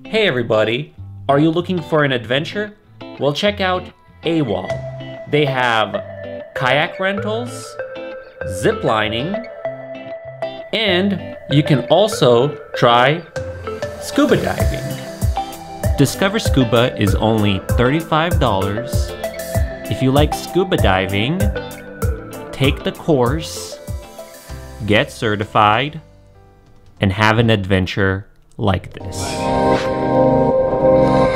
Hey everybody, are you looking for an adventure? Well, check out AWOL. They have kayak rentals, zip lining, and you can also try scuba diving. Discover Scuba is only $35. If you like scuba diving, take the course, get certified, and have an adventure like this.